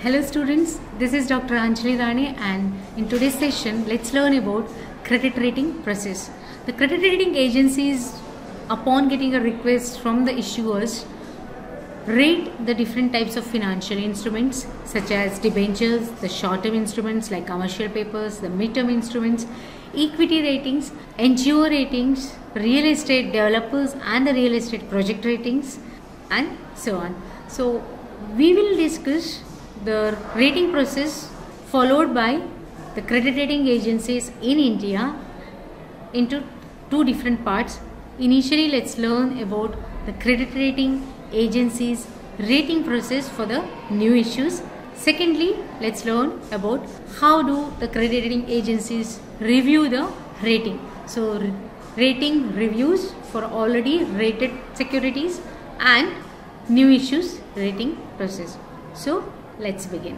Hello students, this is Dr. Anjali Rani, and in today's session let's learn about credit rating process. The credit rating agencies, upon getting a request from the issuers, rate the different types of financial instruments such as debentures, the short-term instruments like commercial papers, the mid-term instruments, equity ratings, NGO ratings, real estate developers and the real estate project ratings, and so on. So we will discuss the rating process followed by the credit rating agencies in India into two different parts. Initially, let's learn about the credit rating agencies rating process for the new issues. Secondly, let's learn about how do the credit rating agencies review the rating. So rating reviews for already rated securities and new issues rating process. So let's begin.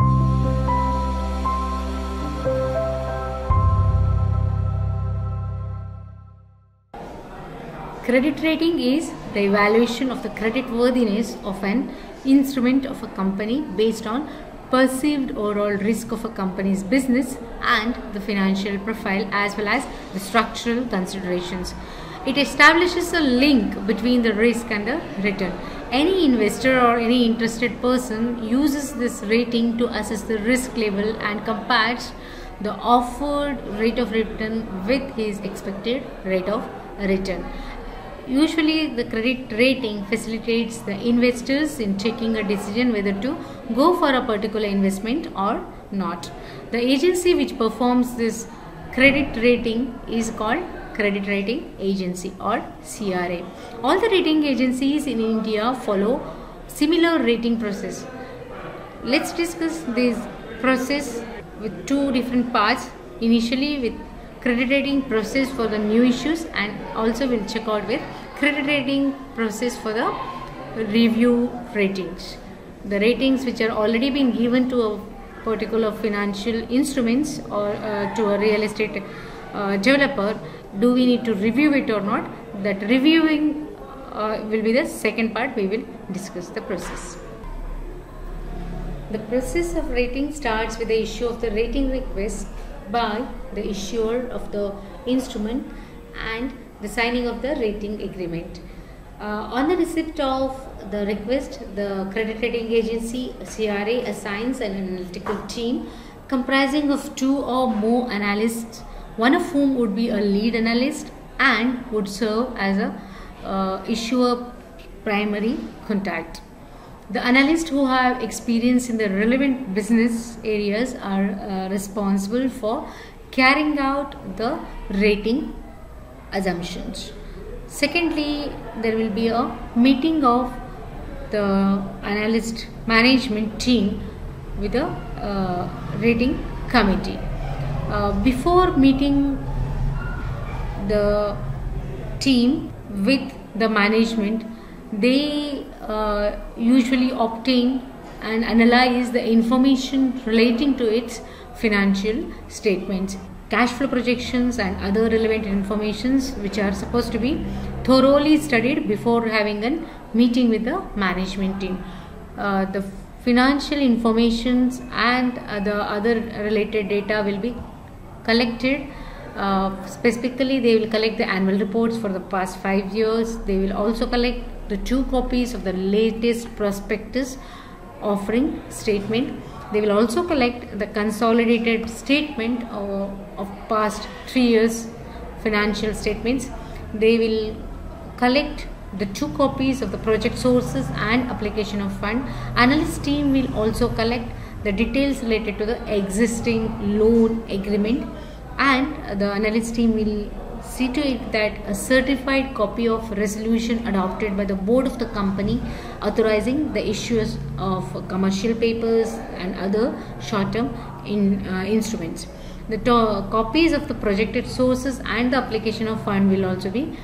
Credit rating is the evaluation of the credit worthiness of an instrument of a company based on perceived overall risk of a company's business and the financial profile as well as the structural considerations. It establishes a link between the risk and the return. Any investor or any interested person uses this rating to assess the risk level and compares the offered rate of return with his expected rate of return. Usually, the credit rating facilitates the investors in taking a decision whether to go for a particular investment or not. The agency which performs this credit rating is called Credit Rating Agency or CRA. All the rating agencies in India follow similar rating process. Let's discuss this process with two different parts. Initially with credit rating process for the new issues, and also we'll check out with credit rating process for the review ratings. The ratings which are already been given to a particular financial instruments or to a real estate developer, do we need to review it or not? That reviewing will be the second part. We will discuss the process. The process of rating starts with the issue of the rating request by the issuer of the instrument and the signing of the rating agreement. On the receipt of the request, the credit rating agency CRA assigns an analytical team comprising of two or more analysts, one of whom would be a lead analyst and would serve as a issuer primary contact. The analysts who have experience in the relevant business areas are responsible for carrying out the rating assumptions. Secondly, there will be a meeting of the analyst management team with a rating committee. Before meeting the team with the management, they usually obtain and analyze the information relating to its financial statements, cash flow projections and other relevant informations which are supposed to be thoroughly studied before having a meeting with the management team. The financial informations and the other related data will be collected. Specifically, they will collect the annual reports for the past 5 years. They will also collect the 2 copies of the latest prospectus offering statement. They will also collect the consolidated statement of past 3 years financial statements. They will collect the 2 copies of the project sources and application of fund. Analyst team will also collect the details related to the existing loan agreement, and the analyst team will see to it that a certified copy of resolution adopted by the board of the company authorizing the issuance of commercial papers and other short-term instruments. The copies of the projected sources and the application of fund will also be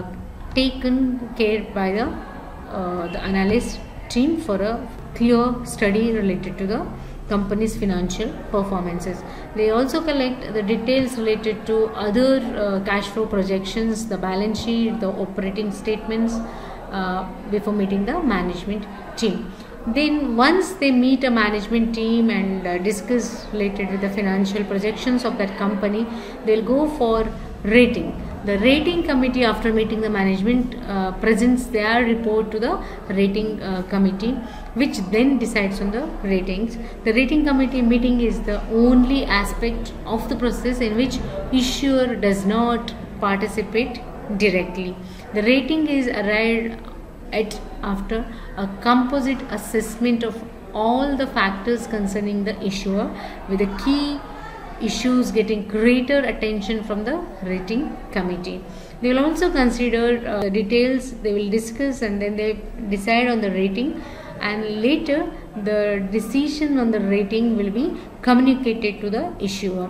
taken care by the analyst team for a clear study related to the company's financial performances. They also collect the details related to other cash flow projections, the balance sheet, the operating statements before meeting the management team. Then once they meet a management team and discuss related with the financial projections of that company, they'll go for rating. The rating committee, after meeting the management, presents their report to the rating committee, which then decides on the ratings. The rating committee meeting is the only aspect of the process in which issuer does not participate directly. The rating is arrived at after a composite assessment of all the factors concerning the issuer, with the key issues getting greater attention from the rating committee. They will also consider the details, they will discuss, and then they decide on the rating, and later the decision on the rating will be communicated to the issuer.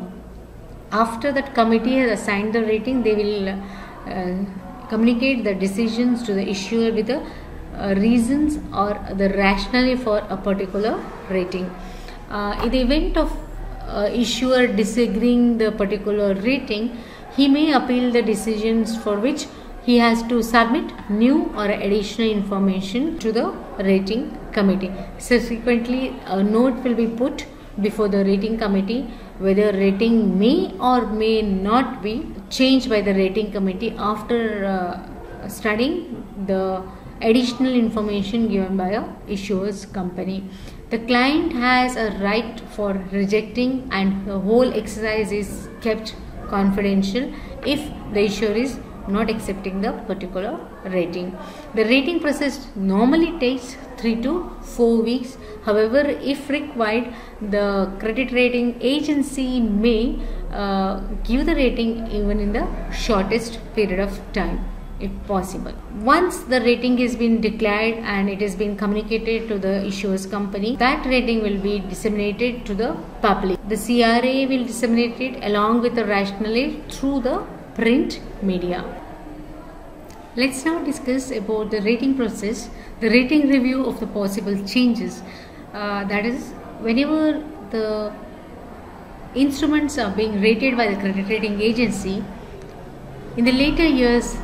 After that committee has assigned the rating, they will communicate the decisions to the issuer with the reasons or the rationale for a particular rating. In the event of issuer disagreeing the particular rating, he may appeal the decisions, for which he has to submit new or additional information to the rating committee. Subsequently, a note will be put before the rating committee whether rating may or may not be changed by the rating committee after studying the additional information given by a issuer's company. The client has a right for rejecting, and the whole exercise is kept confidential if the issuer is not accepting the particular rating. The rating process normally takes 3 to 4 weeks. However, if required, the credit rating agency may give the rating even in the shortest period of time, if possible. Once the rating has been declared and it has been communicated to the issuer's company, that rating will be disseminated to the public. The CRA will disseminate it along with the rationale through the print media. Let's now discuss about the rating process, the rating review of the possible changes. That is, whenever the instruments are being rated by the credit rating agency, in the later years,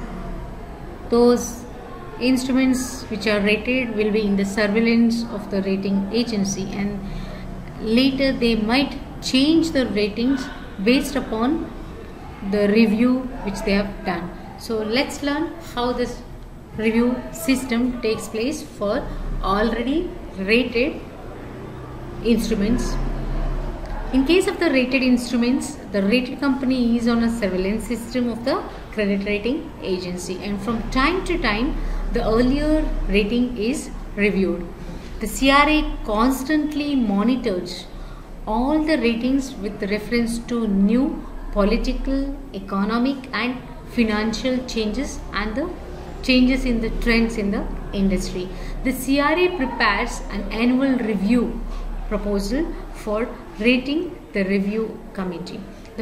those instruments which are rated will be in the surveillance of the rating agency, and later they might change the ratings based upon the review which they have done. So let's learn how this review system takes place for already rated instruments. In case of the rated instruments, the rated company is on a surveillance system of the credit rating agency, and from time to time the earlier rating is reviewed. The CRA constantly monitors all the ratings with reference to new political, economic and financial changes and the changes in the trends in the industry. The CRA prepares an annual review proposal for rating the review committee.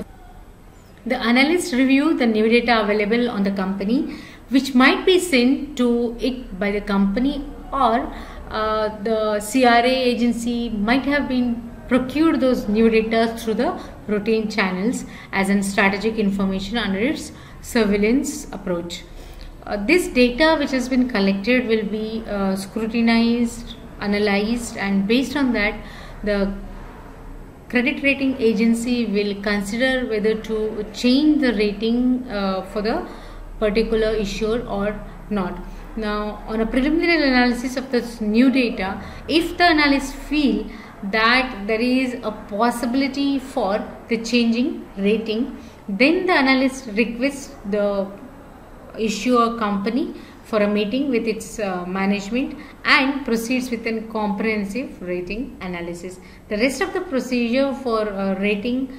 The analysts review the new data available on the company, which might be sent to it by the company, or the CRA agency might have been procured those new data through the routine channels as an strategic information under its surveillance approach. This data which has been collected will be scrutinized, analyzed, and based on that the credit rating agency will consider whether to change the rating for the particular issuer or not. Now, on a preliminary analysis of this new data, if the analysts feel that there is a possibility for the changing rating, then the analyst requests the issuer company for a meeting with its management and proceeds with a comprehensive rating analysis. The rest of the procedure for rating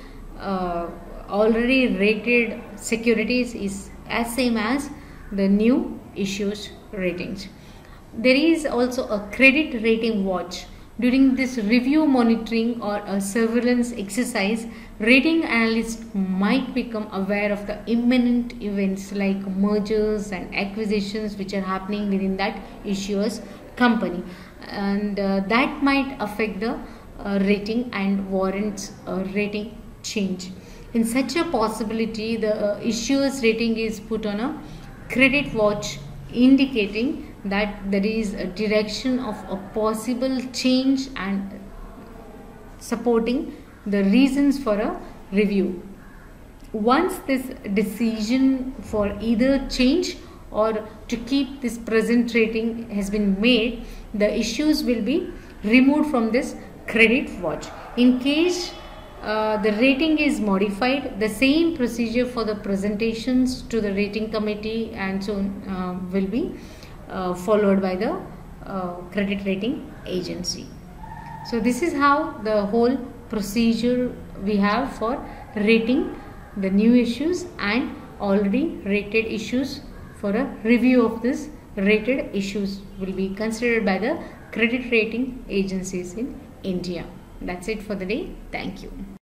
already rated securities is as same as the new issues ratings. There is also a credit rating watch. During this review, monitoring or a surveillance exercise, rating analysts might become aware of the imminent events like mergers and acquisitions which are happening within that issuer's company, and that might affect the rating and warrants a rating change. In such a possibility, the issuer's rating is put on a credit watch, indicating that there is a direction of a possible change and supporting the reasons for a review. Once this decision for either change or to keep this present rating has been made, the issues will be removed from this credit watch. In case the rating is modified, the same procedure for the presentations to the rating committee and so on will be followed by the credit rating agency. So this is how the whole procedure we have for rating the new issues and already rated issues. For a review of this rated issues will be considered by the credit rating agencies in India. That's it for the day. Thank you.